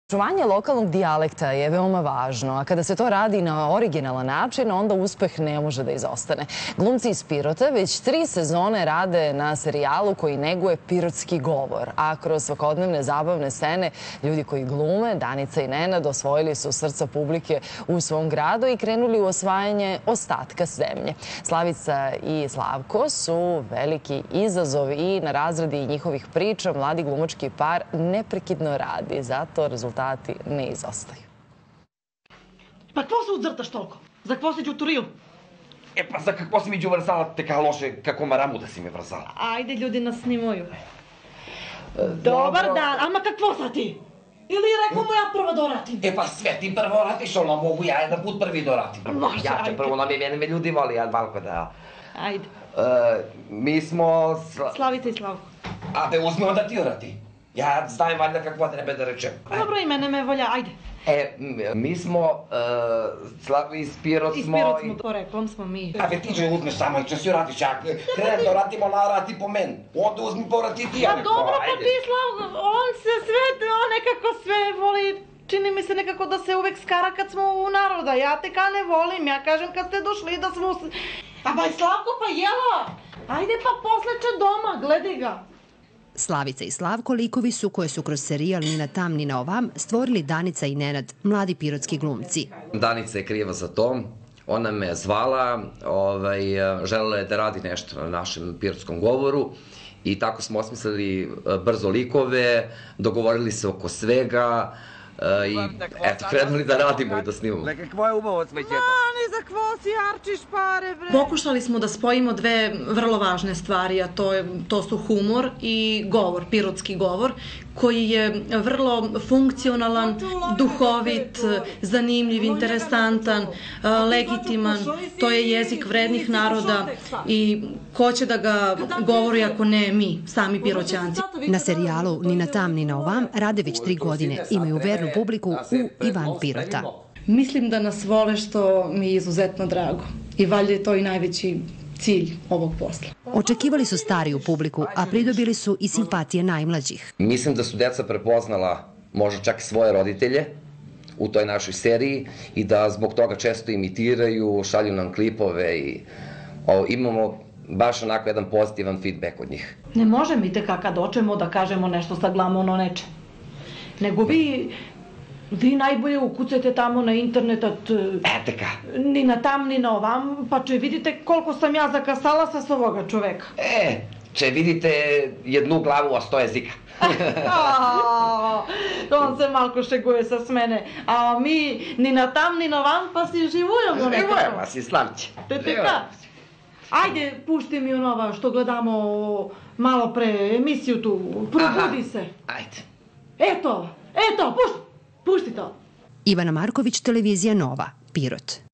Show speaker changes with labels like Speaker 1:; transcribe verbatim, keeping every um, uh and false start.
Speaker 1: Očuvanje lokalnog dijalekta je veoma važno, a kada se to radi na originalan način, onda uspeh ne može da izostane. Glumci iz Pirota već tri sezone rade na serijalu koji neguje pirotski govor, a kroz svakodnevne zabavne scene ljudi koji glume, Danica i Nenad, osvojili su srca publike u svom gradu i krenuli u osvajanje ostatka zemlje. Slavica i Slavko su veliki izazov i na razradi njihovih priča mladi glumački par neprekidno radi, zato rezultati ne izostaju.
Speaker 2: Pa какво се отзърташ толкова? За какво си джуторил?
Speaker 3: Е, па за какво си ми джу вързала така лоше, како мараму да си ми вързала?
Speaker 2: Айде, люди нас снимaju. Добър дан, ама какво са ти? Или rekao mu ja prvo doratim?
Speaker 3: E pa sve ti prvo ratiš, ono mogu ja jedan put prvi doratim.
Speaker 2: Može,
Speaker 3: Ja ću
Speaker 2: ajde.
Speaker 3: prvo, nam je mene me ljudi voli, ja valko da...
Speaker 2: Ajde.
Speaker 3: E, mi smo... Sla...
Speaker 2: Slavica i Slavko.
Speaker 3: A be uzmi onda ti urati. Ja znam valjda kako treba da rečem.
Speaker 2: Dobro, i mene me volja, ajde.
Speaker 3: E, mi smo... Uh, iz Pirot smo...
Speaker 2: Iz Pirot smo, to reklom smo mi.
Speaker 3: A ve ti že uzmeš samo i če si uratiš, ja krenem da uratimo na rati po meni. Onda uzmi porati ti, ja
Speaker 2: Pa
Speaker 3: rekao,
Speaker 2: dobro, pa
Speaker 3: ajde.
Speaker 2: ti Slavko, on se sve, on nekako sve voli, čini mi se nekako da se uvek skara kad smo u naroda. Ja te ka ne volim, ja kažem kad ste došli da smo... A ba Slavko, pa jela! Ajde pa posle će doma, gledaj ga.
Speaker 4: Slavica i Slavko likovi su koje su kroz serijal Ni na tam ni na ovam stvorili Danica i Nenad, mladi pirotski glumci.
Speaker 3: Danica je kriva za to. Ona me je zvala, ovaj, želela je da radi nešto na našem pirotskom govoru i tako smo osmislili brzo likove, dogovorili se oko svega i eto, krenuli da radimo i da snimamo.
Speaker 5: За какво е убаво цвеќето?
Speaker 2: Ani za kvo si arčiš pare, bre? Pokušali smo da spojimo dve vrlo važne stvari, a to, je, to su humor i govor, pirotski govor, koji je vrlo funkcionalan, duhovit, zanimljiv, interesantan, legitiman. To je jezik vrednih naroda i ko će da ga govori ako ne mi, sami piroćanci.
Speaker 4: Na serijalu Ni na tam ni na ovam rade već tri godine, imaju vernu publiku u i van Pirota.
Speaker 2: Mislim da nas vole, što mi je izuzetno drago. I valjda je to i najveći cilj ovog posla.
Speaker 4: Očekivali su stariju publiku, a pridobili su i simpatije najmlađih.
Speaker 3: Mislim da su deca prepoznala možda čak svoje roditelje u toj našoj seriji i da zbog toga često imitiraju, šalju nam klipove i o, imamo baš onako jedan pozitivan feedback od njih.
Speaker 2: Ne može mi te kad dočemo da kažemo nešto sa glamom o neče. Nego vi, vi najbolje ukucajte tamo na internetat
Speaker 3: Ete ka.
Speaker 2: ni na tam ni na ovam, pa če vidite koliko sam ja zakasala sa s ovoga čoveka.
Speaker 3: E, če vidite jednu glavu, a sto jezika.
Speaker 2: A, on se malko šeguje sa smene, a mi ni na tam ni na ovam pa si živujemo nekako.
Speaker 3: Živujemo si, Slavće.
Speaker 2: Te te ka? Ajde, pušti mi onova što gledamo malo pre emisiju tu, probudi se.
Speaker 3: Ajde.
Speaker 2: Eto, eto, pušti, pušti to.
Speaker 4: Ivana Marković, televizija Nova, Pirot.